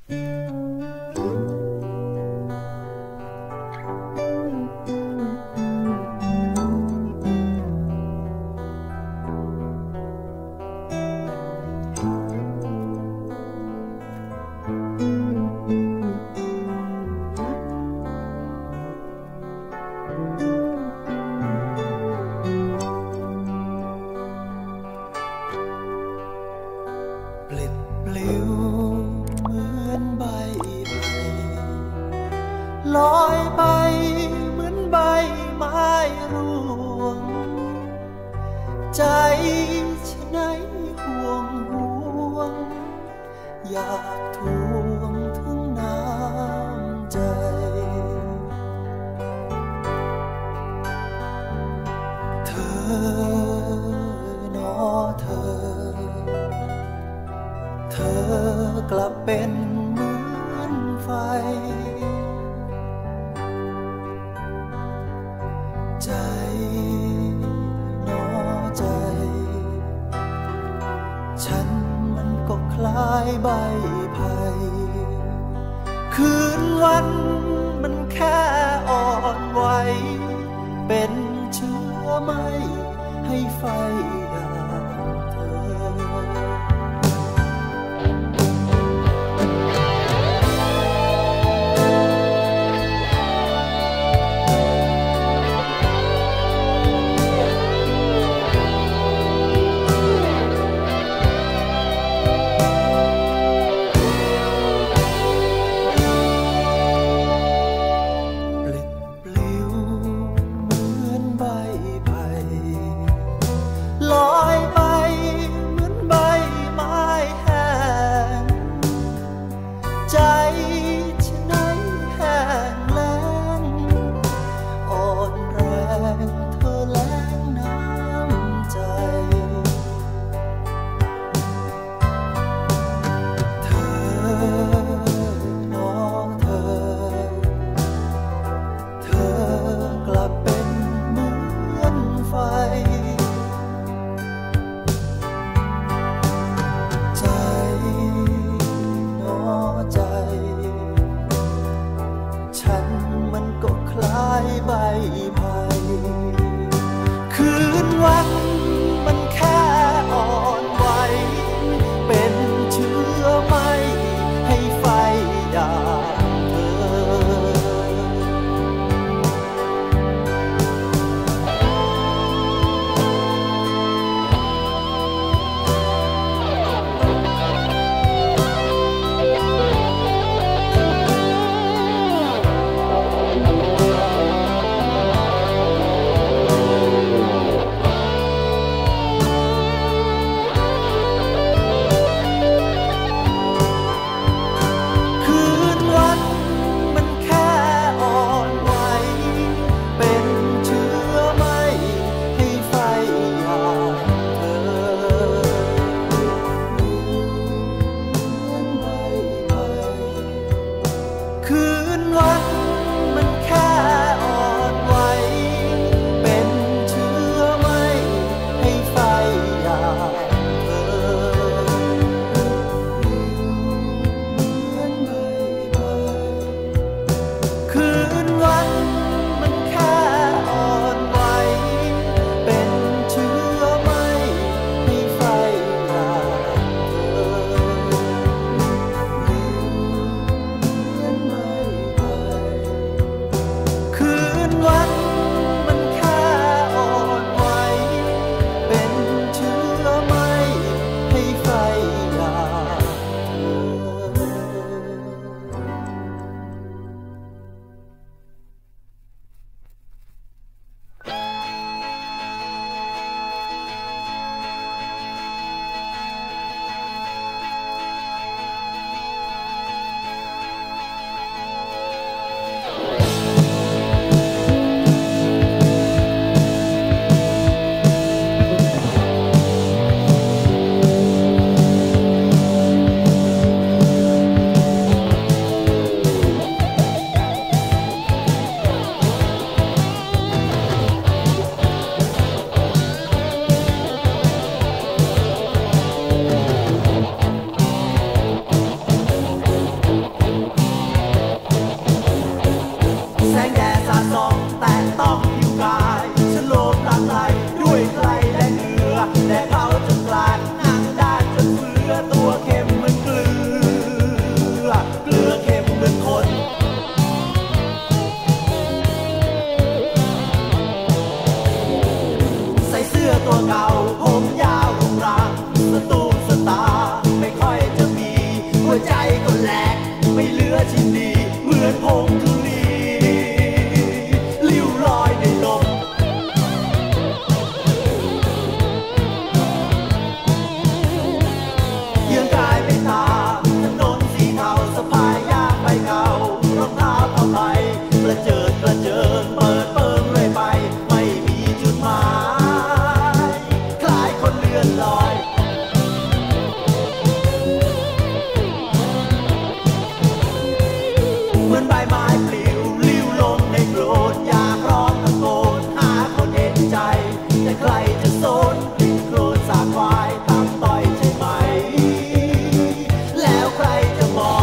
ลอยไปเหมือนใบไม้ร่วงใจฉะไหนห่วงอยากทวงถึงน้ำใจเธอหนอเธอกลับเป็นเหมือนไฟใจหนอใจฉันมันก็คล้ายใบไผ่คืนวันมันแค่อ่อนไหวเป็นเชื้อไม้ให้ไฟลตัวเก่าผมยาวรุงรังสตูมสตาไม่ค่อยจะมีหัวใจก็แหลกไม่เหลือชิ้นดีเหมือนผงทุลีลิ้วลอยในลมเยื่อกายไปตามถนนสีเทาสะพายย่างใบเก่ารองเท้าผ้าใบกระเจิดกระเจิงเปิดเปิงเรื่อยไปไม่มีจุดหมายคล้ายคนเลื่อนลอยเหมือนใบไม้ปลิวลิ้วลงในโคลนอยากร้องตะโกนหาคนเห็นใจแต่ใครจะสนกลิ่นโคลนสาควายตามต่อยใช่ไหมแล้วใครจะมอง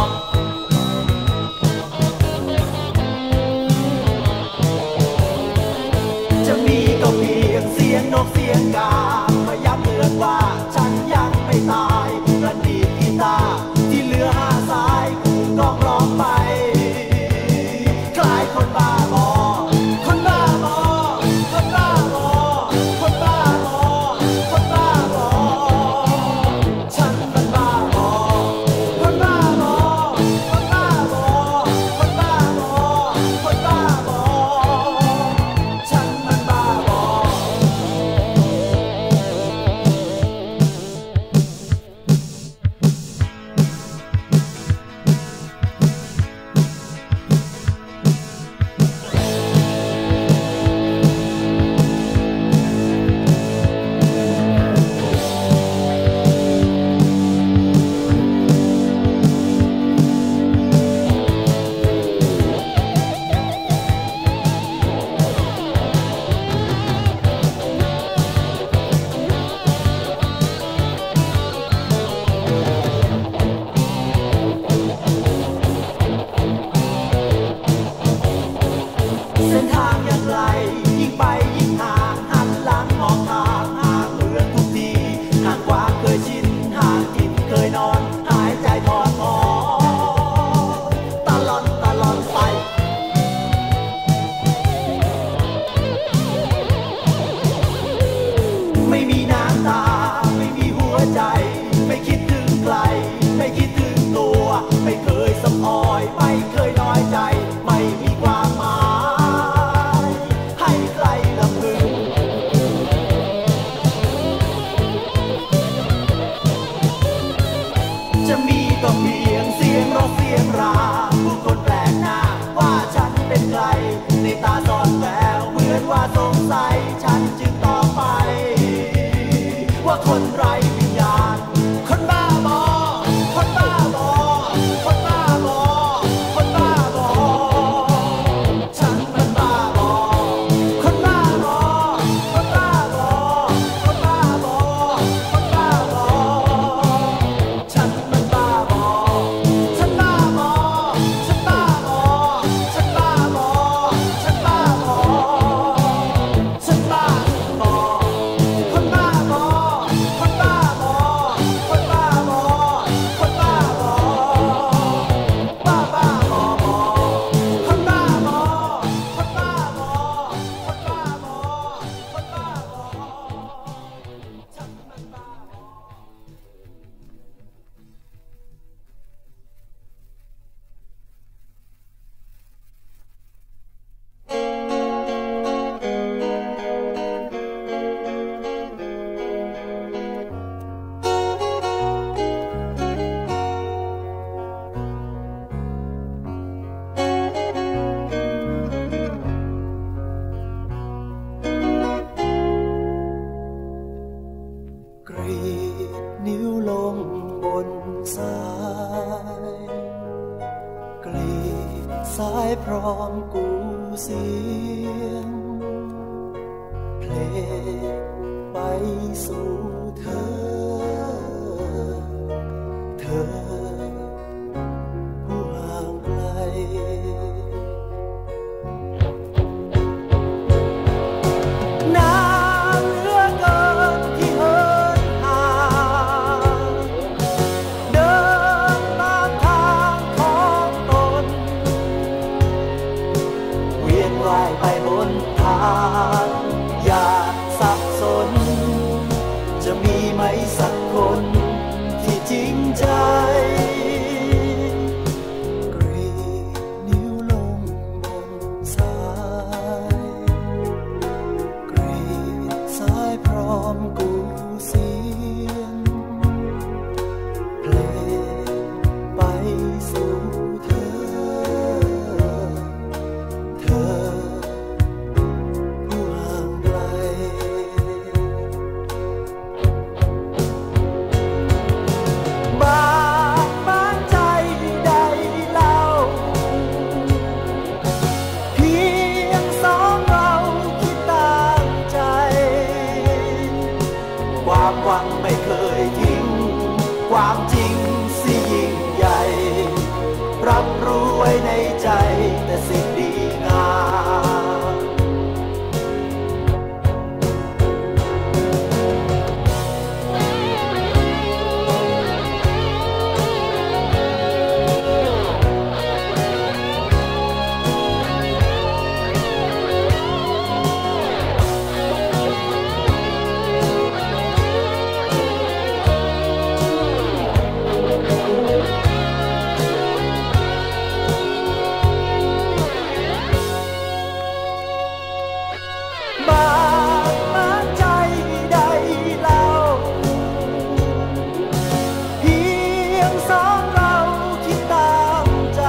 จะมีก็เพียงเสียงนกเสียงกามาย้ำเตือนว่าฉันยังไม่ตายประดีดกีตาร์ที่เหลือ5 สายกูกองร้องไปคล้ายคนบ้าบอคนบ้าบอคนบ้าบอคนบ้าบอคนบ้าบอฉันมันบ้าบอคนบ้าบอคนบ้าบอคนบ้าบอคนบ้าบอฉันมันบ้าบอเส้นทางอย่างไรยิ่งไปยิ่งห่างหันหลังมองทางห่างเหมือนทุกทีห่างกว่าเคยชินห่างถิ่นเคยนอนหายใจทอดถอนตลอดตลอดไปไม่มีน้ำตาไม่มีหัวใจไม่คิดถึงใครไม่คิดถึงตัวไม่เคยสำออยไม่เคยน้อยใจไม่มีความหมายให้ใครลำพึงจะมีก็เพียงเสียงร้องเสียงราผู้คนแปลกหน้าว่าฉันเป็นใครในตาซ่อนแววเหมือนว่าสงสัยฉันจึงตอบไปว่าคนไร้วิญญาณคนบ้าบอคนบ้าบอคนบ้าบอคนบ้าบอฉันมันบ้าบอคนบ้าบอคนบ้าบอคนบ้าบอคนบ้าบอฉันมันบ้าบอฉันบ้าบอฉันบ้าบอฉันบ้าบอฉันบ้าบอฉันบ้าบอคนบ้าบอคนบ้าบอคนบ้าบอคนบ้าบอบ้าบ้าบอบอคนบ้าบอคนบ้าบอคนบ้าบอคนบ้าบอฉันมันบ้าบอ กรีดนิ้วลงบนสายกรีดสายพร้อมกูเสียงเพลงไปสู่เธอ เธอผู้ห่างไกลนานเหลือเกินที่เหินห่างเดินตามทางของตนเวียนว่ายไปบนทางอย่าสับสนเสียงเพลงไปสู่เธอผู้ห่างไกลบาดใจใดเล่าเพียงสองเราคิดต่างใจความหวังไม่เคยทิ้งความจริงสิยิ่งใหญ่รับรู้ไว้ในใจแต่สิ่งดีงามบาดใจใดเล่าเพียงสองเราคิดตามใจ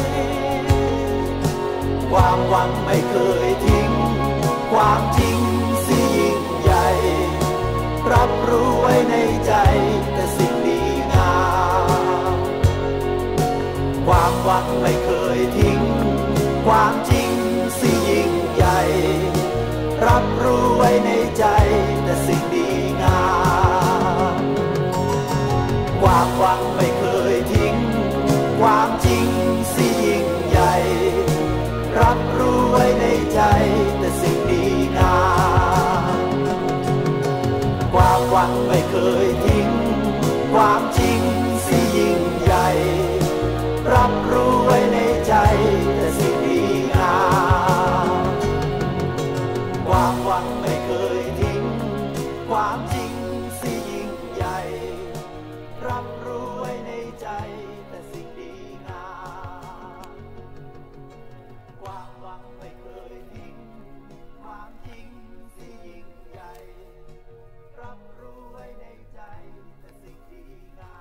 ความหวังไม่เคยทิ้งความจริงสิยิ่งใหญ่รับรู้ไว้ในใจแต่สิ่งดีงามความหวังไม่เคยทิ้งความจริงสิยิ่งใหญ่รับรู้ไว้ในใจแต่สิ่งดีงามความหวังไม่เคยทิ้งความจริงสิยิ่งใหญ่รับรู้ไว้ในใจแต่สิ่งดีงามความหวังไม่เคยทิ้งความจริงสิยิ่งใหญ่รับรู้ไว้ในใจแต่สิ่งดีงามความหวังไม่เคยทิ้งความจริงสิยิ่งใหญ่รับรู้ไว้ในใจแต่สิ่งดีงามความหวังไม่เคยทิ้งความจริงสิยิ่งใหญ่รับรู้ไว้ในใจแต่สิ่งดีงาม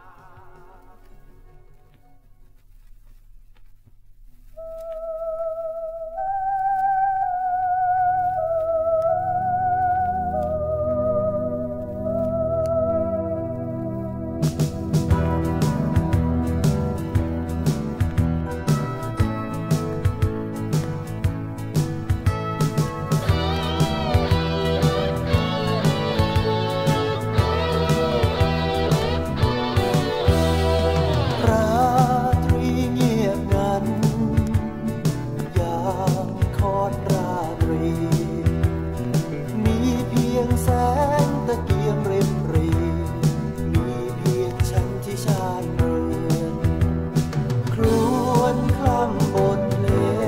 ราตรีเงียบงันยามคอนราตรีมีเพียงแสงตะเกียงริบรีมีเพียงฉันที่ชานเรือนครวญคล่ำบทเพล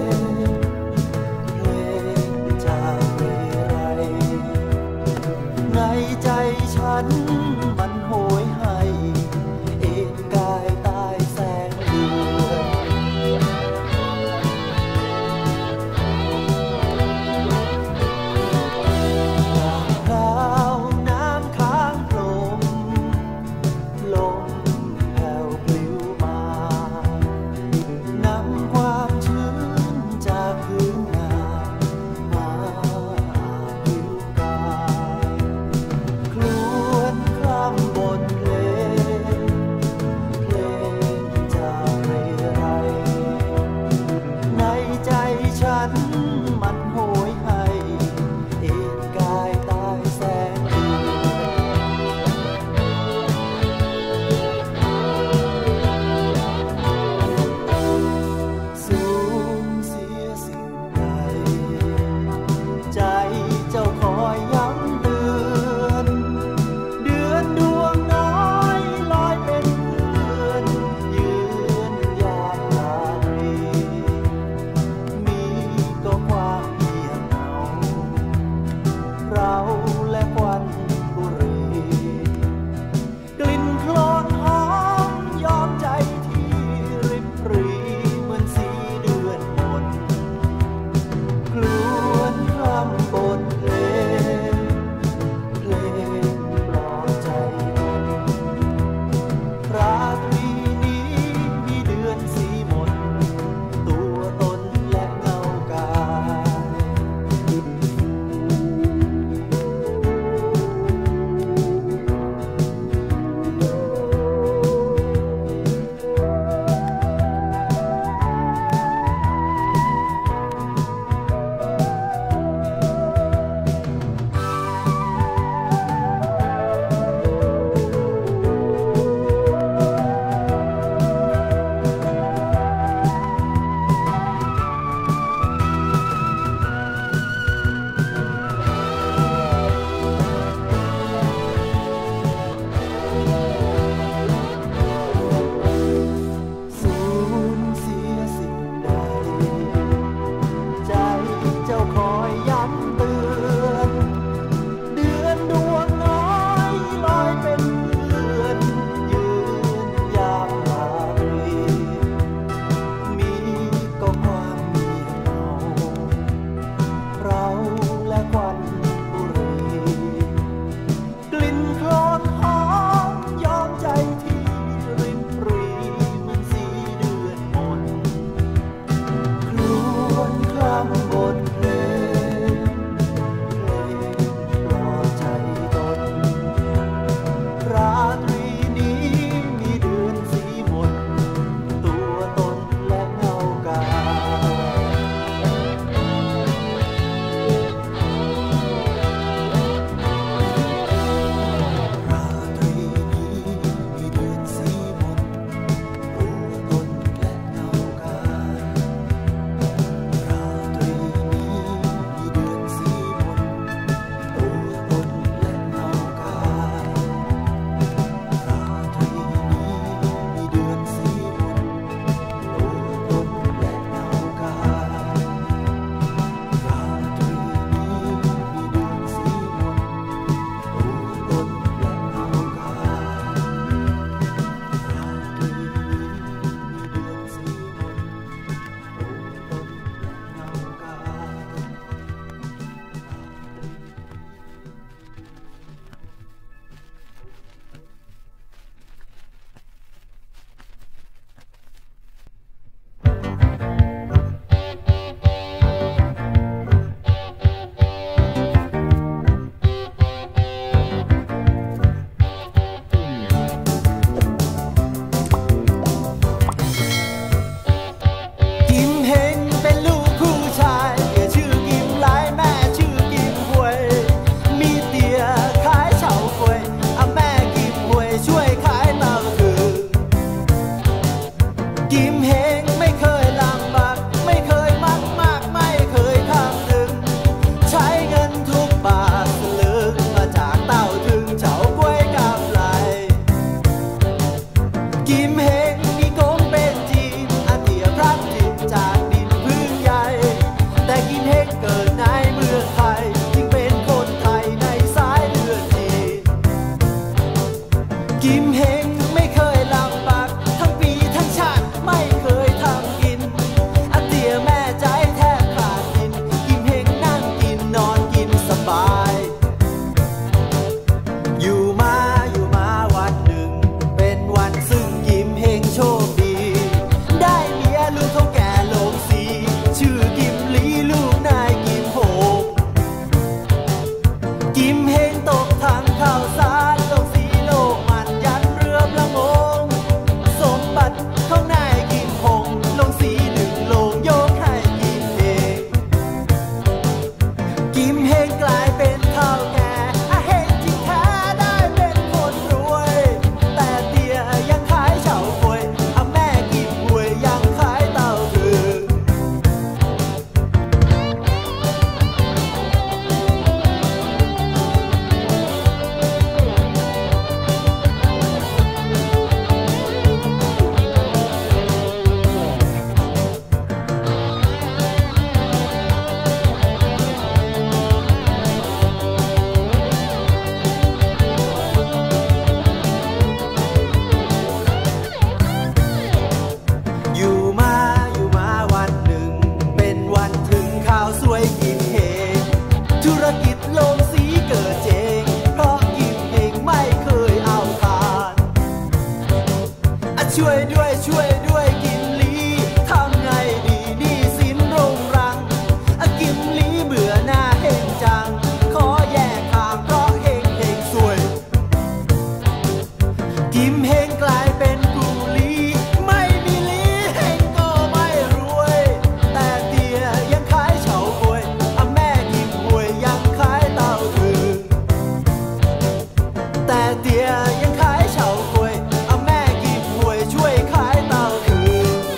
งจากเรไรในใจฉันมันโหยให้เอ็นกายใต้แสงเดือนคราวน้ำค้างลมลมแผ่วปลิวมานำความชื้นจากพื้นนามาอาบผิวกายครช่วยด้วยช่วยด้วยกิมลีทำไงดีหนี้สินรุงรังกิมลีเบื่อหน้าเฮงจังขอแยกทางเพราะเฮงเฮงสวยกิมเฮงกลายเป็นกูลีไม่มีลีเฮงก็ไม่รวยแต่เตียยังขายเฉาก๊วยแม่กิมหวยยังขายเต้าถือแต่เตียยังขายเฉาก๊วยแม่กิมหวยช่วยขายเต้าถือ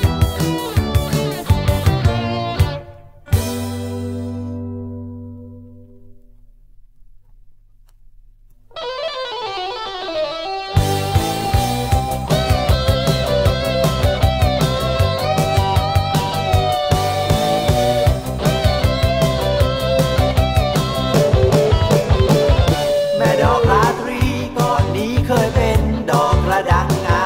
แม่ดอกราตรีก่อนนี้เคยเป็นดอกกระดังงา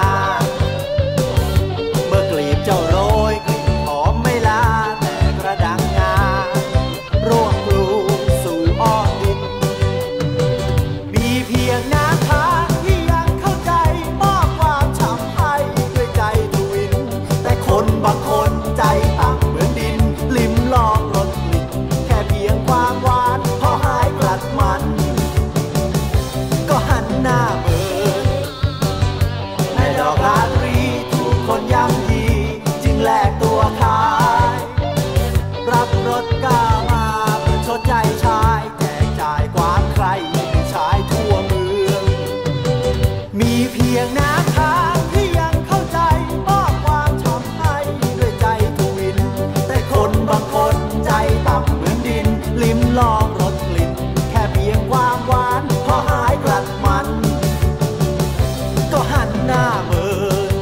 เมื่อกลีบเจ้าโรยกลิ่นหอมไม่ลาแต่กระดังงาร่วงปลูกสู่อ้อมดินมีเพียงน้ำค้างที่ยังเข้าใจมอบความช้ำให้ด้วยใจทวินแต่คนบางคนใจต่ำเหมือนดินลิ้มลองรสกลิ่นแค่เพียงความหวานพอหายกลัดมันก็หันหน้าเมินแม่ดอกราตรีถูกคนย่ำยีจึงแลกตัวขายรับรถก้ามาเพื่อชดใจชายแจกจ่ายความใครให้ชายทั่วเมืองมีเพียงน้ำค้างที่ยังเข้าใจมอบความช้ำให้ด้วยใจทวินแต่คนบางคนใจต่ำเหมือนดินลิ้มลองรสกลิ่นแค่เพียงความหวานพอหายกลัดมันก็หันหน้าเมิน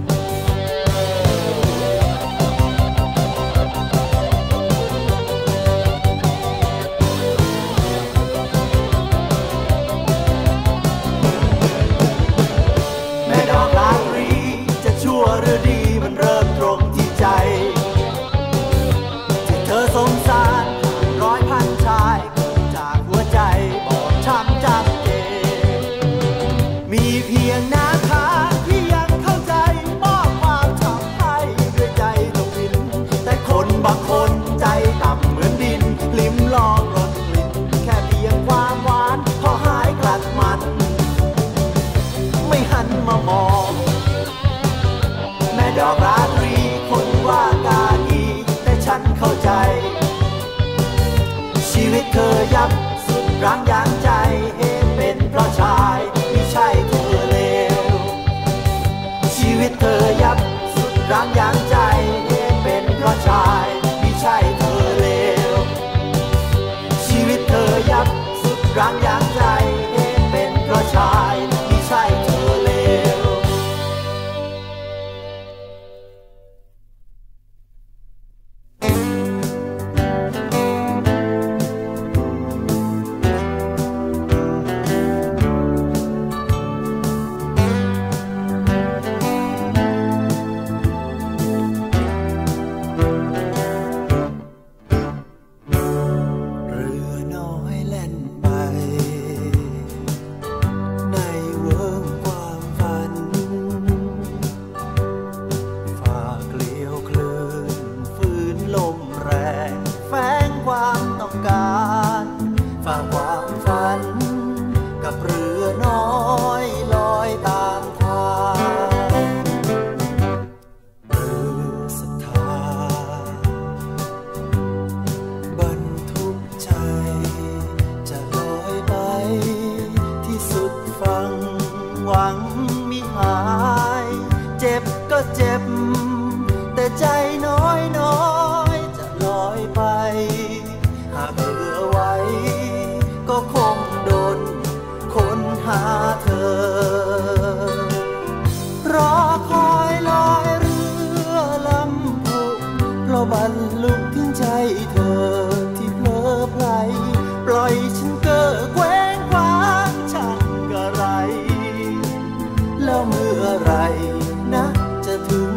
แม่ดอกราตรีจะชั่วหรือดีมันเริ่มตรงที่ใจที่เธอสงสารร้อยพันชายเกิดจากหัวใจบอบช้ำจำเจมีเพียงน้ำค้างที่ยังเข้าใจมอบความช้ำให้ด้วยใจทวินแต่คนบางคนใจต่ำเหมือนดินลิ้มลองรสกลิ่นแค่เพียงความหวานพอหายกลัดมันไม่หันมามองแม่ดอกราตรีคนว่ากาดีแต่ฉันเข้าใจชีวิตเคยยับสุดรั้งยางใจเหตุเป็นเพราะชายไม่ใช่เธอเลวชีวิตเธอยับสุดรั้งยางใจเหตุเป็นเพราะชายไม่ใช่เธอเลวชีวิตเธอยับสุดรั้งยางใจเหตุเป็นเพราะชายไม่ใช่เธอเลว ใจน้อยน้อยจะลอยไปหากเหลือไว้ก็คงโดนค้นหาเธอรอคอยลอยเรือลำพุเพราะบรรลุถึงใจเธอที่เพลอไพลปล่อยฉันเก้อแกว้งคว้างช่างกระไรแล้วเมื่อไรนะจะถึง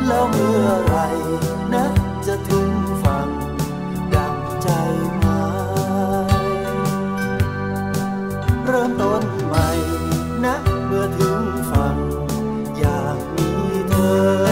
แล้วเมื่อไรนะจะถึงฝั่งดังใจหมายเริ่มต้นใหม่นะเมื่อถึงฝั่งอยากมีเธอ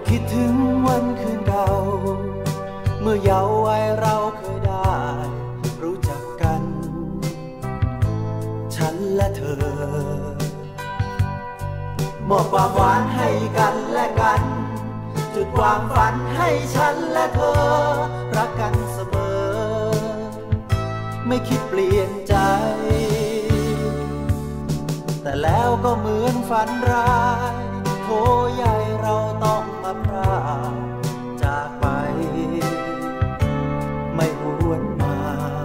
คิดถึงวันคืนเก่าเมื่อเยาว์วัยเราเคยได้รู้จักกันฉันและเธอมอบความหวานให้กันและกันจุดความฝันให้ฉันและเธอรักกันเสมอไม่คิดเปลี่ยนใจแต่แล้วก็เหมือนฝันร้ายโถใหญ่เราต้องมาพรากจากไปไม่หวนมา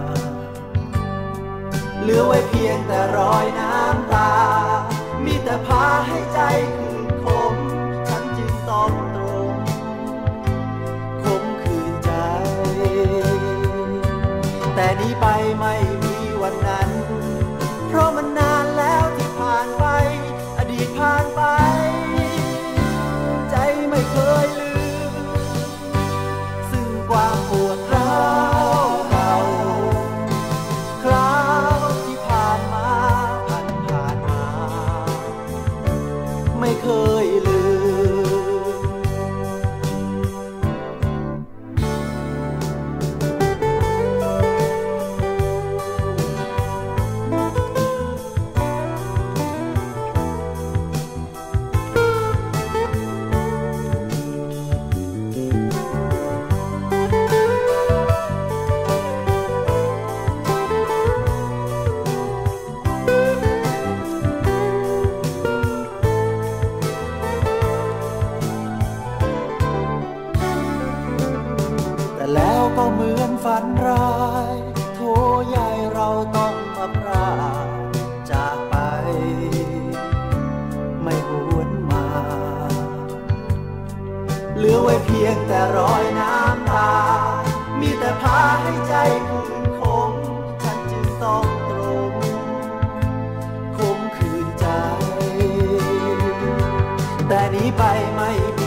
เหลือไว้เพียงแต่รอยน้ำตามีแต่พาให้ใจคืนคมฉันจึงต้องตรงคมคืนใจแต่นี้ไปไม่มีวันนั้นเพราะมันนานแล้วที่ผ่านไปอดีตผ่านไปใจไม่เคยลืมซึ่งความปวดร้าวเก่าคราวที่ผ่านมาไม่เคยลืมแล้วก็เหมือนฝันร้ายโถใหญ่เราต้องมาพรากจากไปไม่หวนมาเหลือไว้เพียงแต่รอยน้ำตามีแต่พาให้ใจคืนคมฉันจึงต้องตรงคมคืนใจแต่นี้ไปไม่